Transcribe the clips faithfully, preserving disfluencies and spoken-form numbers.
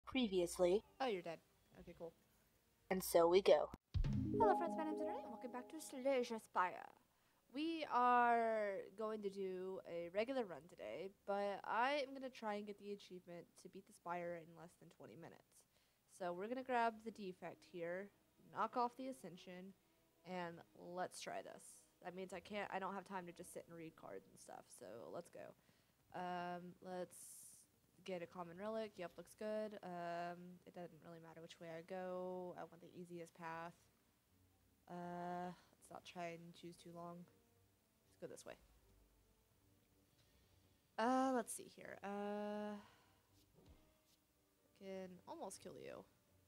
Previously, Oh, you're dead. Okay, cool. and so we go. Hello friends, my name's Lunernight and welcome back to Spire. We are going to do a regular run today, but I am going to try and get the achievement to beat the Spire in less than twenty minutes. So we're going to grab the defect here, knock off the Ascension, and let's try this. That means I can't, I don't have time to just sit and read cards and stuff, so let's go. Um, let's get a common relic. Yep, looks good. Um, it doesn't really matter which way I go. I want the easiest path. Uh, let's not try and choose too long. Let's go this way. Uh, let's see here. Uh, can almost kill you.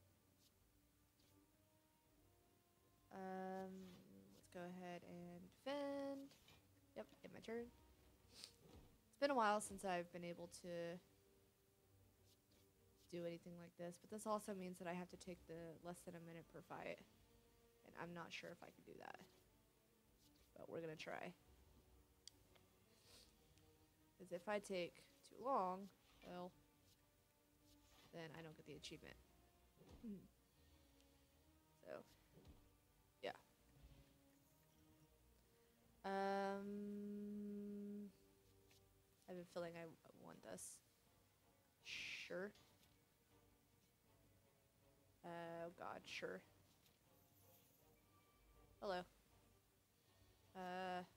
Um, let's go ahead and defend. Yep, get my turn. It's been a while since I've been able to do anything like this, but this also means that I have to take the less than a minute per fight, and I'm not sure if I can do that, but we're gonna try, because if I take too long, well, then I don't get the achievement. So yeah. um I have a feeling I want this. Sure. Uh, oh god, sure. Hello. Uh,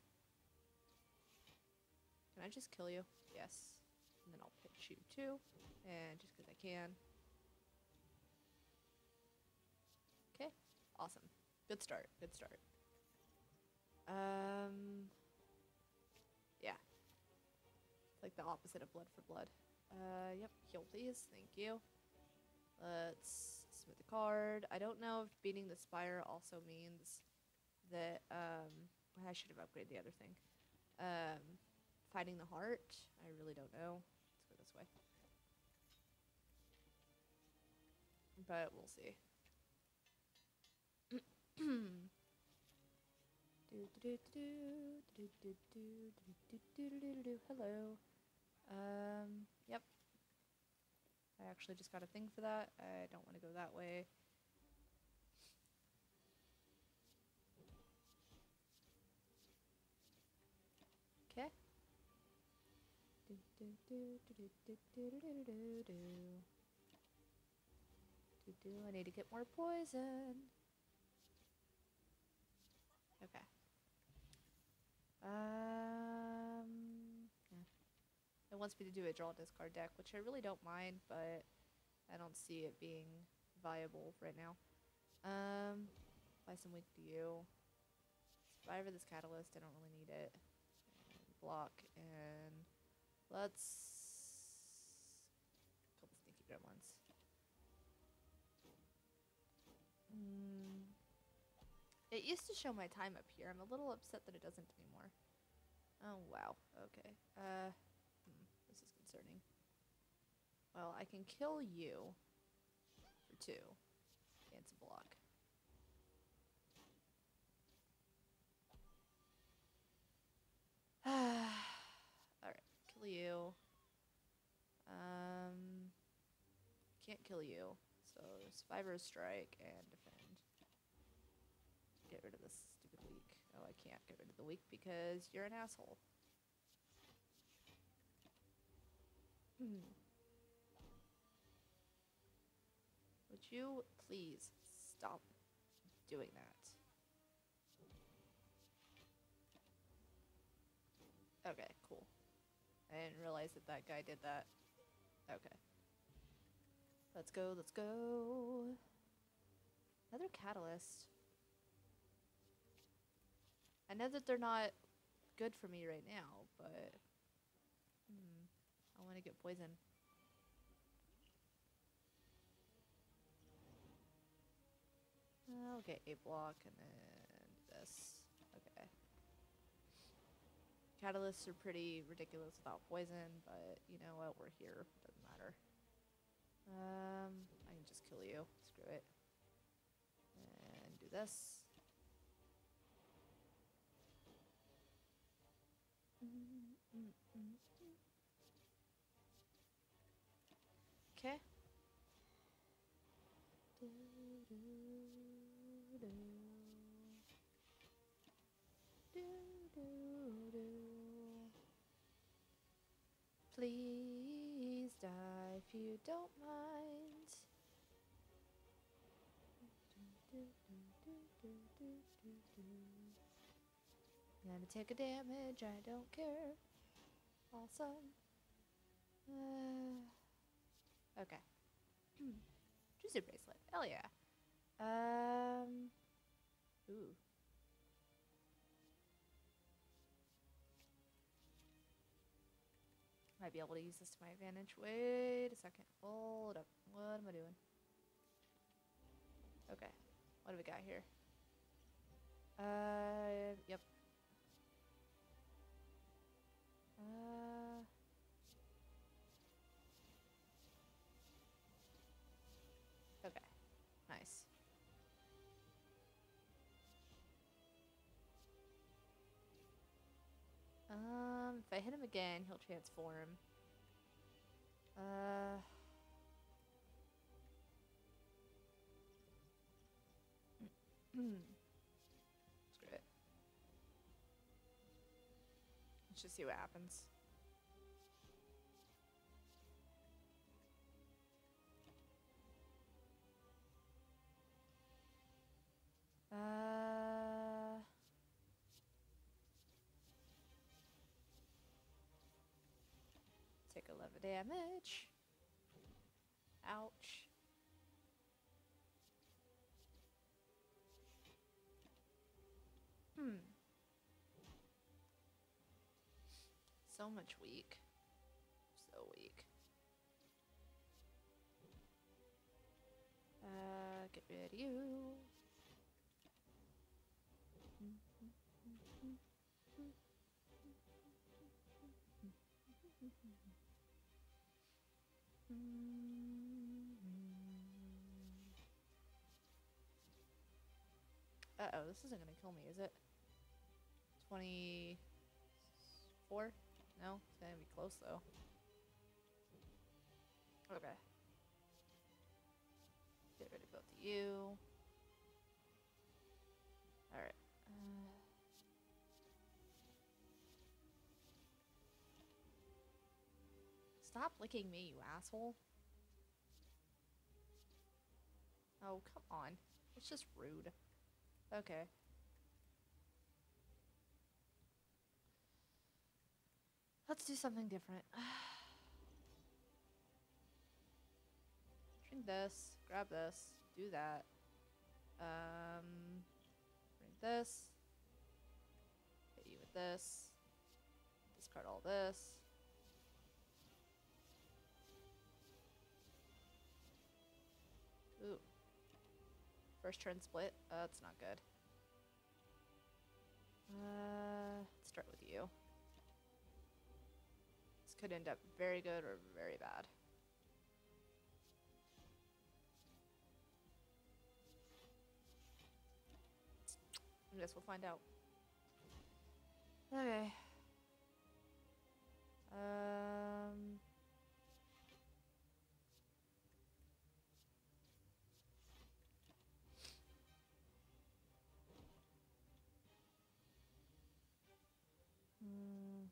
can I just kill you? Yes. And then I'll pitch you too. And just because I can. Okay. Awesome. Good start. Good start. Um, yeah. It's like the opposite of blood for blood. Uh, yep. Heal, please. Thank you. Let's submit the card. I don't know if beating the Spire also means that, um, I should have upgraded the other thing. Um, fighting the heart? I really don't know. Let's go this way. But we'll see. Hello. Um, yep. I actually just got a thing for that. I don't want to go that way. Okay. I need to get more poison. Okay. Um, yeah. It wants me to do a draw discard deck, which I really don't mind, but I don't see it being viable right now. Um, buy some weak to you. Survivor this catalyst, I don't really need it. And block, and let's kill the sneaky gremlins. Mm. It used to show my time up here. I'm a little upset that it doesn't anymore. Oh, wow. Okay. Uh, hmm, this is concerning. Well, I can kill you for two. And it's a block. Alright, kill you. Um, can't kill you. So, Survivor Strike and defend. Get rid of this stupid weak. Oh, I can't get rid of the weak because you're an asshole. Hmm. Would you please stop doing that? Okay, cool. I didn't realize that that guy did that. Okay. Let's go, let's go. Another catalyst. I know that they're not good for me right now, but hmm, I want to get poison. I'll get a block and then this. Okay. Catalysts are pretty ridiculous without poison, but you know what? We're here. Doesn't matter. Um, I can just kill you. Screw it. And do this. Okay. do, do, do, do. Please die if you don't mind. Do, do, do, do, do, do, do. Let me take a damage, I don't care. Awesome. Uh, okay. Juicy bracelet. Hell yeah. Um. Ooh. Might be able to use this to my advantage. Wait a second. Hold up. What am I doing? Okay. What do we got here? Uh. Yep. Uh. Okay. Nice. Um, if I hit him again, he'll transform. Uh. Screw it. Let's just see what happens. Uh. Take eleven damage. Ouch. Hmm. So much weak. So weak. Uh, get rid of you. Uh-oh, this isn't gonna kill me, is it? twenty-four? No? It's gonna be close, though. Okay. Get rid of both of you. Alright. Uh, stop licking me, you asshole. Oh, come on. It's just rude. Okay. Let's do something different. Drink this. Grab this. Do that. Um, bring this. Hit you with this. Discard all this. Ooh. First turn split. Uh, that's not good. Uh, let's start with you. This could end up very good or very bad. I guess we'll find out. Okay. Um. Hmm.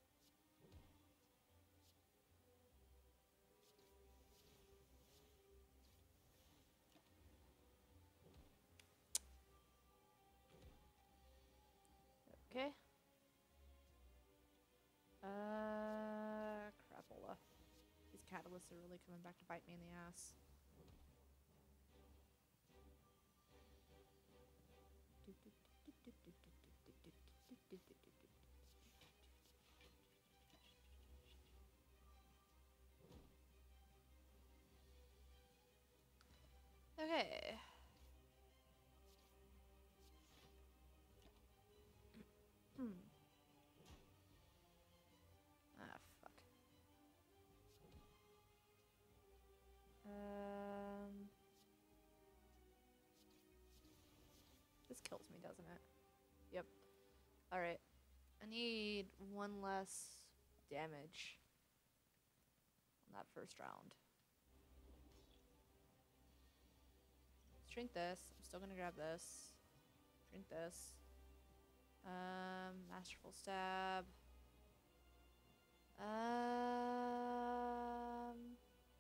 Okay. Uh, crapola. These catalysts are really coming back to bite me in the ass. Okay. Hmm. Ah, fuck. Um. This kills me, doesn't it? Yep. Alright. I need one less damage on that first round. Drink this. I'm still gonna grab this. Drink this. Um, Masterful Stab. Um,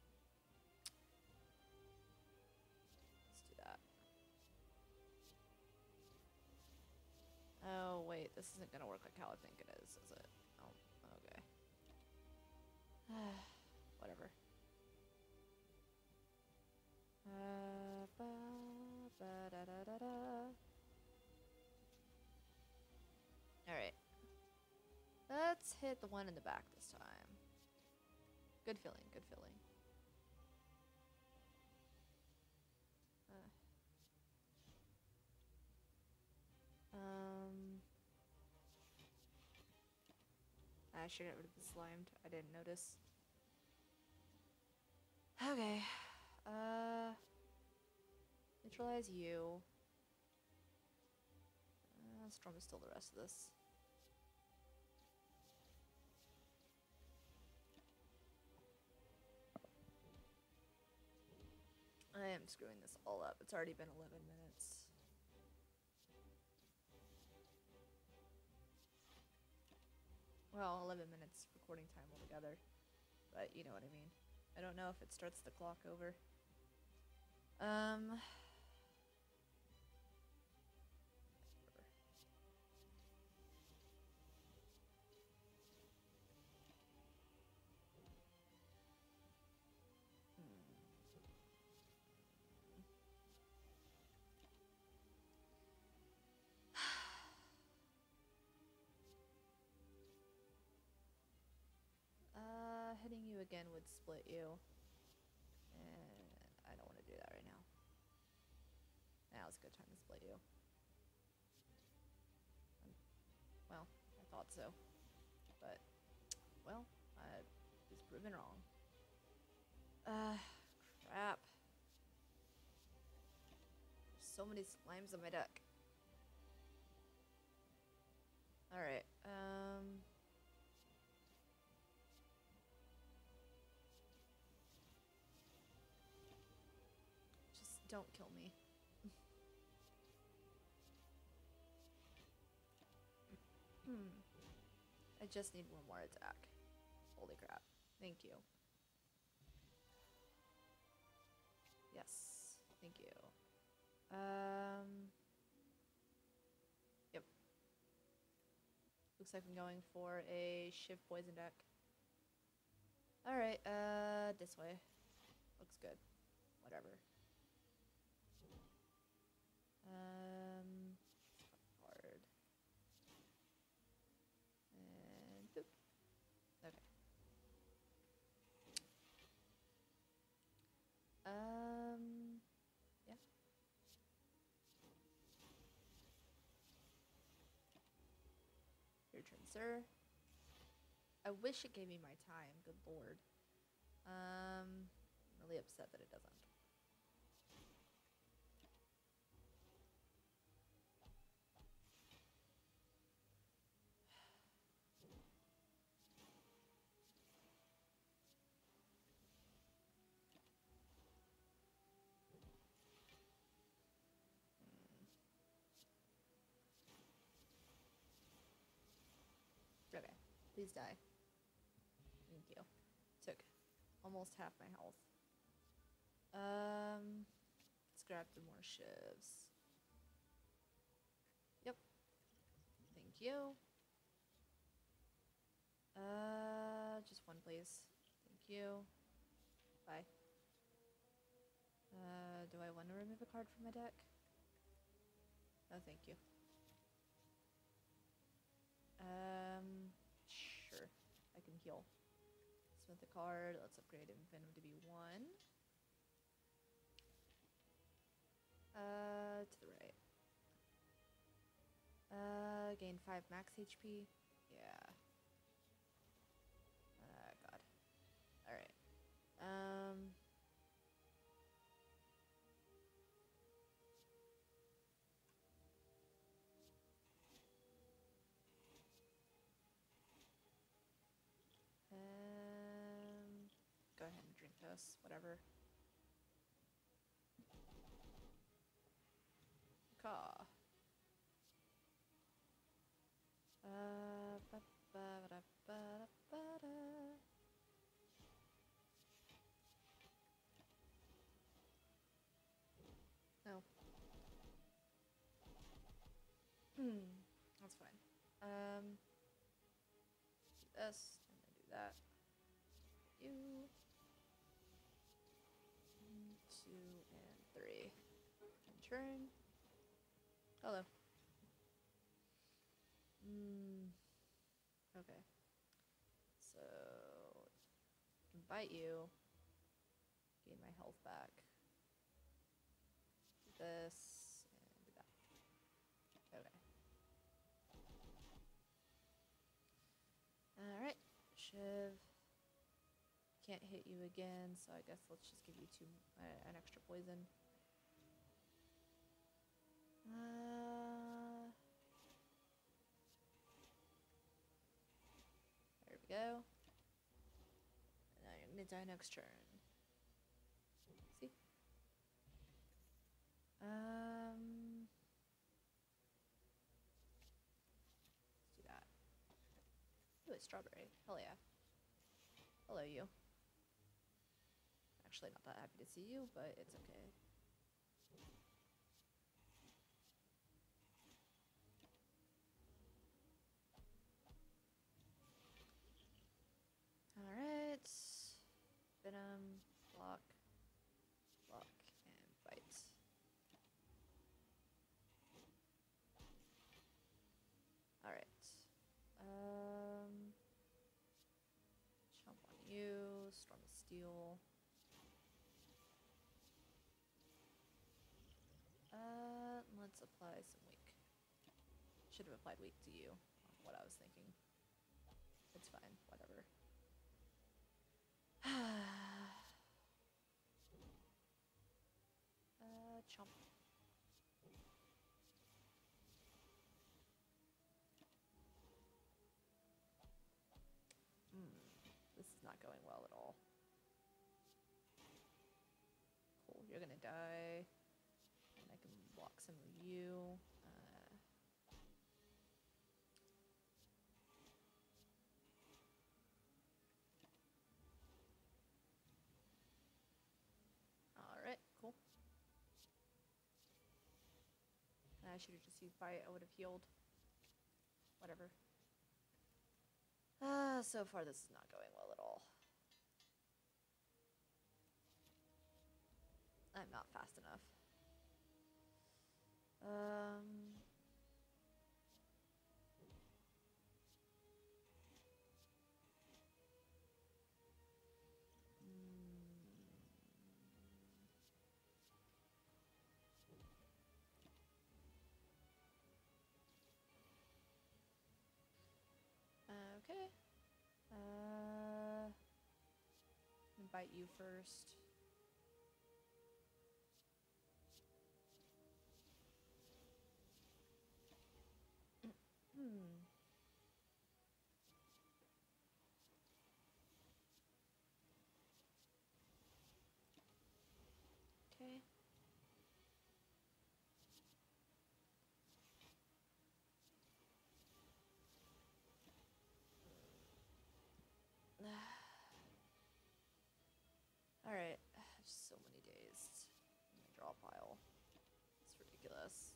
let's do that. Oh, wait, this isn't gonna work like how I think it is, is it? Oh, okay. Whatever. Uh, ba, ba, da, da, da, da. Alright. Let's hit the one in the back this time. Good feeling, good feeling. Uh. Um... I should get rid of the slimed. I didn't notice. Okay. Uh... Neutralize you. Uh, Storm is still the rest of this. I am screwing this all up. It's already been eleven minutes. Well, eleven minutes recording time altogether. But you know what I mean. I don't know if it starts the clock over. Um... Uh, hitting you again would split you. And I don't want to do that right now. Now's a good time to split you. Um, well, I thought so. But, well, I was proven wrong. Uh, crap. There's so many slimes on my deck. Alright, um... just don't kill me. Hmm. I just need one more attack. Holy crap. Thank you. Yes. Thank you. Um... Yep. Looks like I'm going for a Shiv Poison deck. Alright, uh, this way. Looks good. Whatever. Um, hard. And boop. Okay. Um, yeah. Your turn, sir. I wish it gave me my time. Good lord. Um, I'm really upset that it doesn't. Okay, please die. Thank you. Took almost half my health. Um, let's grab some more shivs. Yep. Thank you. Uh, just one, please. Thank you. Bye. Uh, do I want to remove a card from my deck? No, thank you. Um, sure. I can heal. Smith the card. Let's upgrade Venom to be one. Uh, to the right. Uh, gain five max H P. Yeah. Uh, God. Alright. Um... Um, go ahead and drink this, whatever. Hmm, that's fine. Um, do this, and then do that. You. One, two, and three. And turn. Hello. Hmm. Okay. So, I can bite you. Gain my health back. Do this, and do that. Okay. Alright. Shiv. Can't hit you again, so I guess let's just give you two, uh, an extra poison. Uh, there we go. And now you're gonna die next turn. See? Um, let's do that. Ooh, it's strawberry. Hell yeah. Hello, you. Actually, not that happy to see you, but it's okay. Alright. Venom, block, block, and bite. Alright. Um, jump on you, Storm of Steel. Uh, let's apply some weak. Should have applied weak to you. What I was thinking. It's fine, whatever. uh, chomp. Hmm, this is not going well at all. Cool, you're gonna die. And I can block some of you. Uh, Alright, cool. I should have just used bite, I would have healed. Whatever. Uh, so far this is not going well at all. I'm not fast enough. Um... Okay. Uh, invite you first. Hmm. Okay. Alright. Just so many days in my draw pile. It's ridiculous.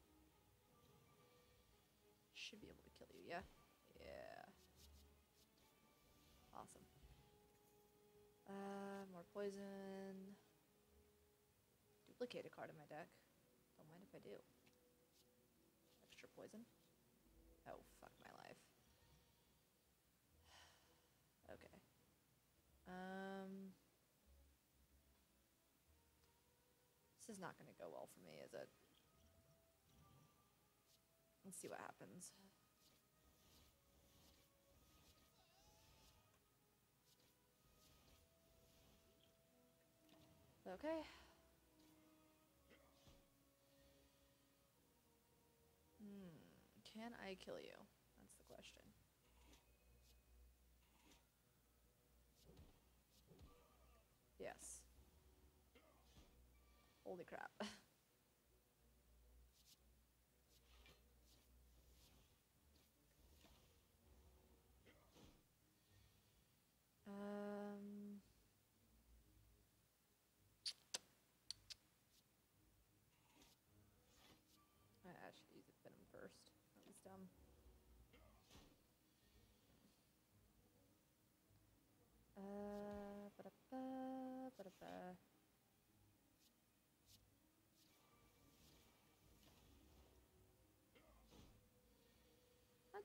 Should be able to kill you, yeah? Yeah. Awesome. Uh, more poison. Duplicate a card in my deck. Don't mind if I do. Extra poison. Oh, fuck my life. Okay. Um... This is not going to go well for me, is it? Let's see what happens. Okay. Hmm. Can I kill you? That's the question. Yes. Holy crap. um... I should use a venom first.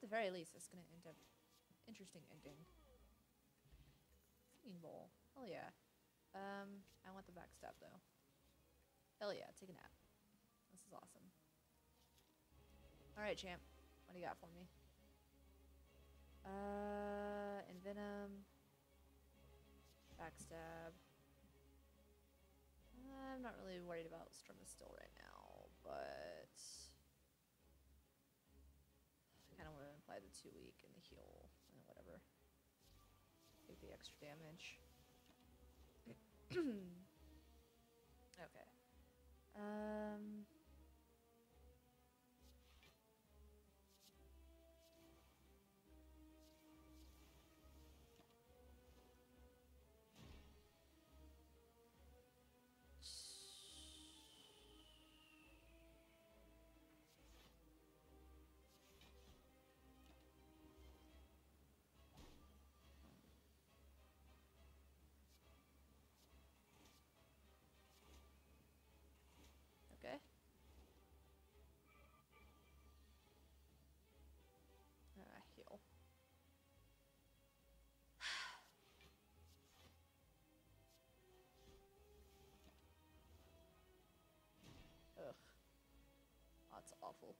at the very least, it's gonna end up interesting ending. Singing bowl. Hell yeah. Um, I want the backstab though. Hell yeah, take a nap. This is awesome. Alright, champ. What do you got for me? Uh, Envenom. Backstab. I'm not really worried about Storm of Still right now, but I kind of want to apply the two week and the heal and whatever. Take the extra damage. Okay. Um. Okay. Uh, heal. Ugh. That's awful.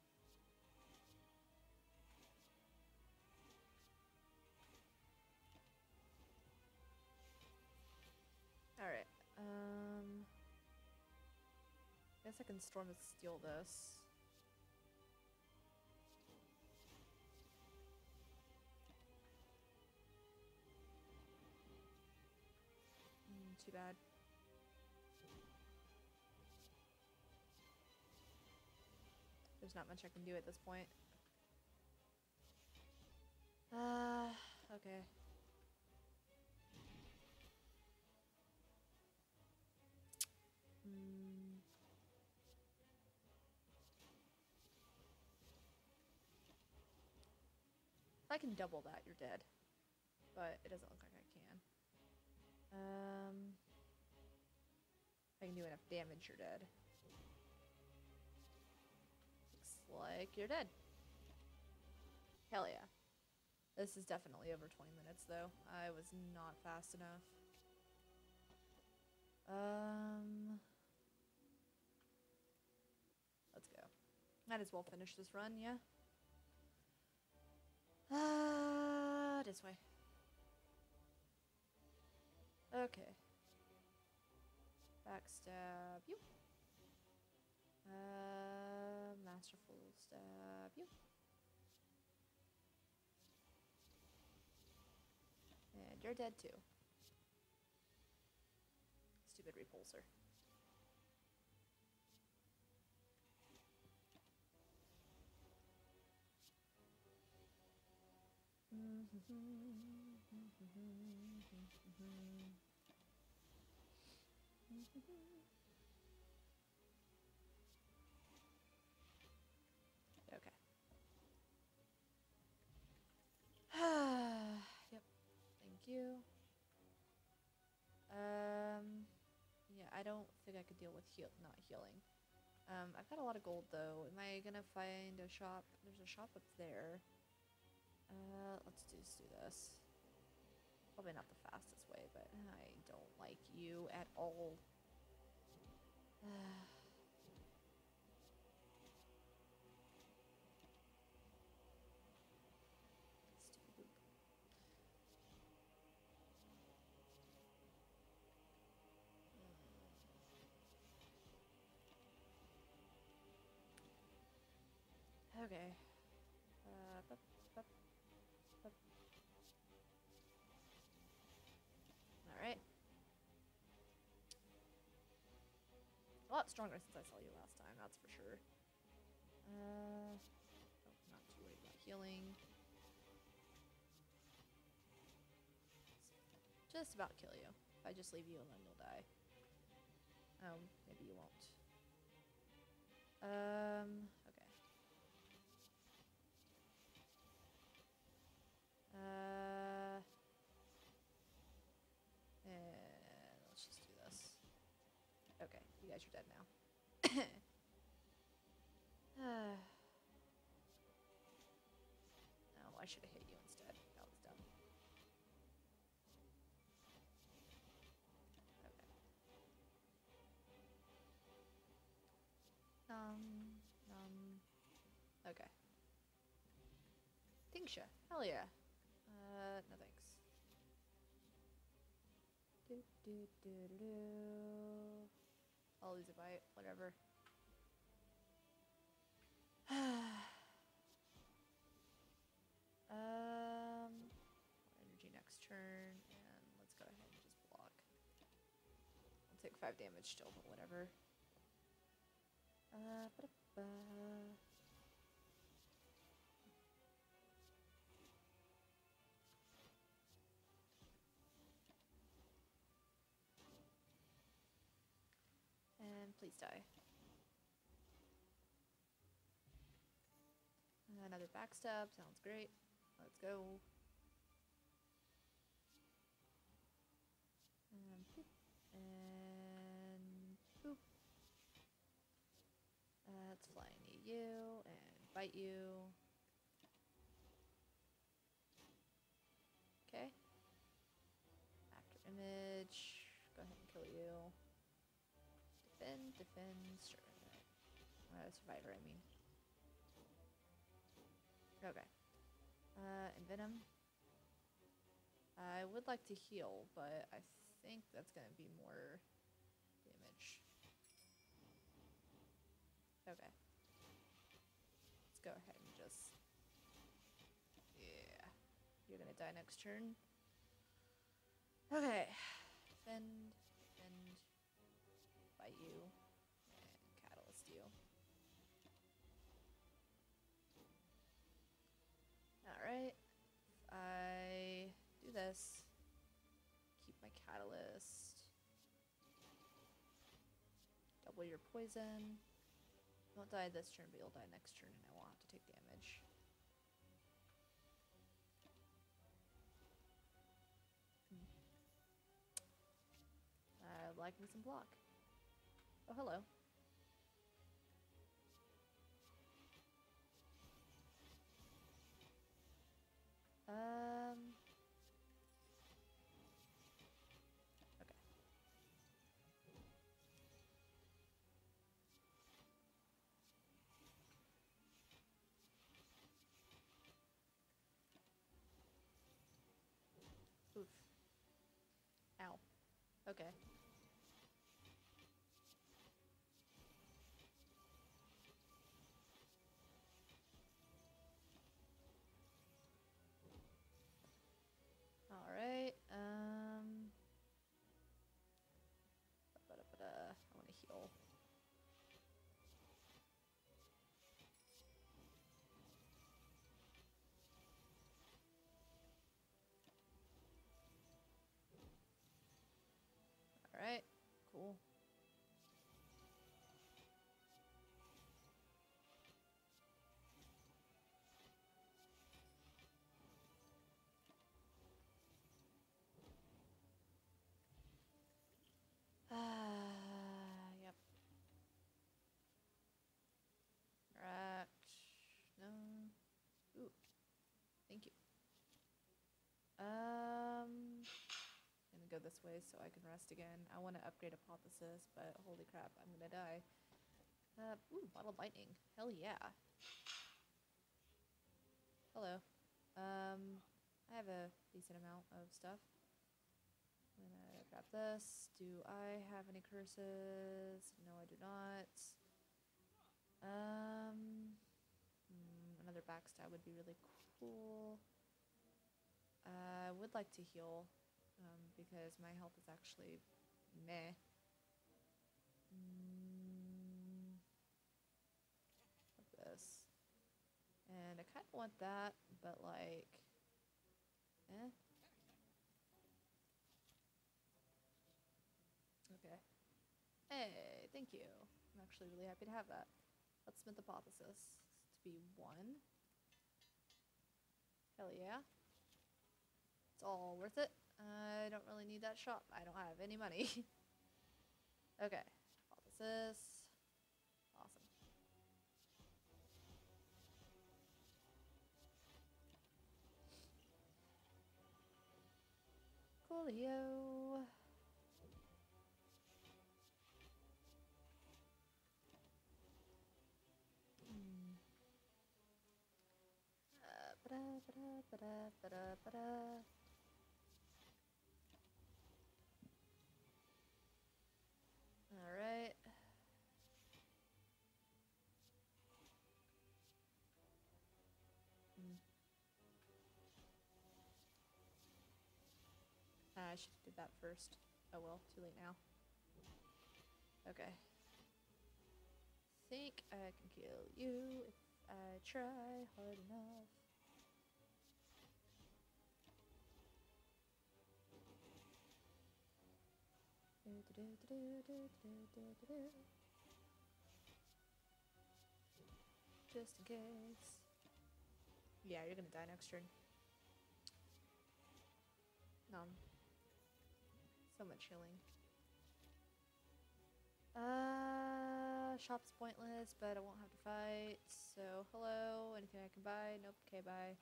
Alright. Um. Guess I can Storm and Steal this. Mm, too bad. There's not much I can do at this point. Uh, okay. Hmm. If I can double that, you're dead. But it doesn't look like I can. Um, if I can do enough damage, you're dead. Looks like you're dead. Hell yeah. This is definitely over twenty minutes, though. I was not fast enough. Um, let's go. Might as well finish this run, yeah? Uh, this way. Okay. Backstab you. Uh, masterful stab you. And you're dead too. Stupid repulsor. Okay. Yep. Thank you. Um, yeah, I don't think I could deal with heal not healing. Um, I've got a lot of gold though. Am I gonna find a shop? There's a shop up there. Uh, let's just do this. Probably not the fastest way, but I don't like you at all. Stupid boop. Okay. Uh, bup, bup, bup. All right. A lot stronger since I saw you last time, that's for sure. Uh, oh, not too worried about healing. Just about kill you. If I just leave you alone, you'll die. Oh, maybe you won't. Um, okay. Uh, and let's just do this. Okay, you guys are dead now. should have hit you instead. That was dumb. Okay. Um, um, okay. Tincture. Hell yeah. Uh, no thanks. Do, do, do, do, do. I'll lose a bite, whatever. um, energy next turn, and let's go ahead and just block. I'll take five damage still, but whatever. Uh, ba-da-ba. And please die. Another backstab, sounds great. Let's go. And poop. And poop. Uh, let's fly near you and bite you. Okay. After image, go ahead and kill you. Defend, defend, sure. Uh, survivor, I mean. Okay. Uh, and venom. I would like to heal, but I think that's gonna be more damage. Okay. Let's go ahead and just... Yeah. You're gonna die next turn. Okay. Defend, defend, bite you, and catalyst you. Alright. I do this. Keep my catalyst. Double your poison. You won't die this turn, but you'll die next turn, and I won't have to take damage. Hmm. I'd like me some block. Oh, hello. Um. Okay. Oof. Ow. Okay. Alright, um... ba-da-ba-da. I want to heal. Alright, cool. Ah, yep. Right. No. Ooh. Thank you. Um, gonna go this way so I can rest again. I want to upgrade Hypothesis, but holy crap, I'm gonna die. Uh, ooh, Bottled Lightning. Hell yeah. Hello. Um, I have a decent amount of stuff. I'm gonna grab this. Do I have any curses? No, I do not. Um, hmm, another backstab would be really cool. I uh, would like to heal, um, because my health is actually meh. Mm, like this. And I kind of want that, but like, eh. Okay. Hey, thank you. I'm actually really happy to have that. Let's Smith Hypothesis to be one. Hell yeah. It's all worth it. I don't really need that shop. I don't have any money. Okay. Hypothesis. Awesome. Coolio. Hmm. Uh, ba-da, ba-da, ba-da, ba-da, ba-da. All right. Hmm. Uh, I should have did that first. Oh well, too late now. Okay. Think I can kill you if I try hard enough. Just in case. Yeah, you're gonna die next turn. Um, so much healing. Uh, shop's pointless, but I won't have to fight. So, hello, anything I can buy? Nope, okay, bye.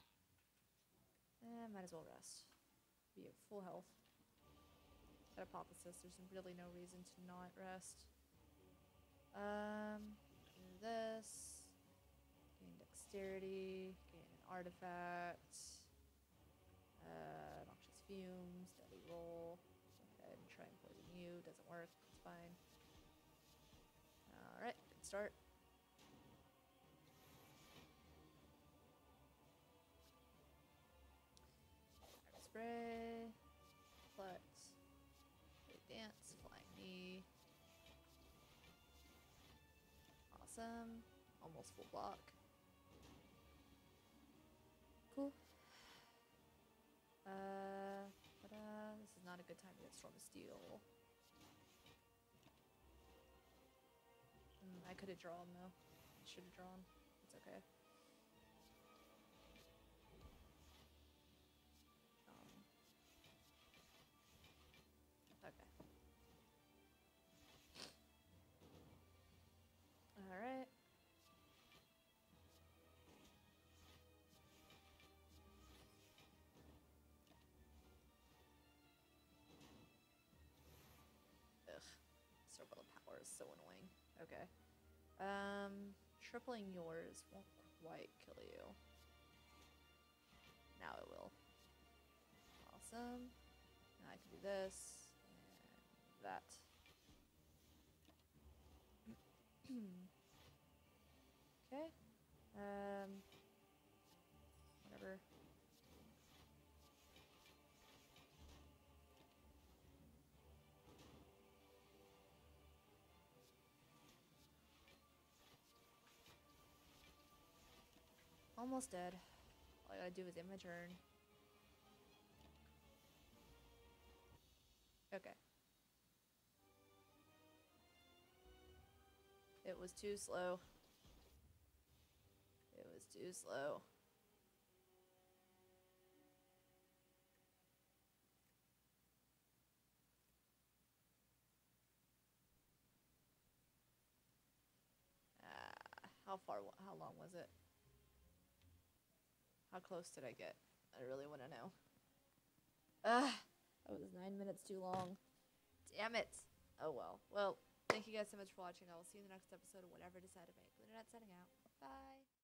Eh, might as well rest. Be at full health. Hypothesis, there's really no reason to not rest. Um, do this. Gain dexterity, gain an artifact. Uh, noxious fumes, deadly roll. Go ahead and try and poison you. Doesn't work, it's fine. Alright, good start. Spray. Flex. Big dance. Flying knee. Awesome. Almost full block. Cool. Uh, ta-da. This is not a good time to get Storm of Steel. Mm, I could have drawn though. I should have drawn. It's okay. Um, okay. Alright. Ugh. Circle of Power is so annoying. Okay. Um, tripling yours won't quite kill you. Now it will. Awesome. Now I can do this and that. Okay. Um, whatever. Almost dead. All I gotta do is end my turn. Okay. It was too slow. It was too slow. Uh, how far, how long was it? How close did I get? I really want to know. Ah, that was nine minutes too long. Damn it. Oh well. Well, thank you guys so much for watching. I will see you in the next episode of whatever I decide to make. Lunernight signing out. Bye.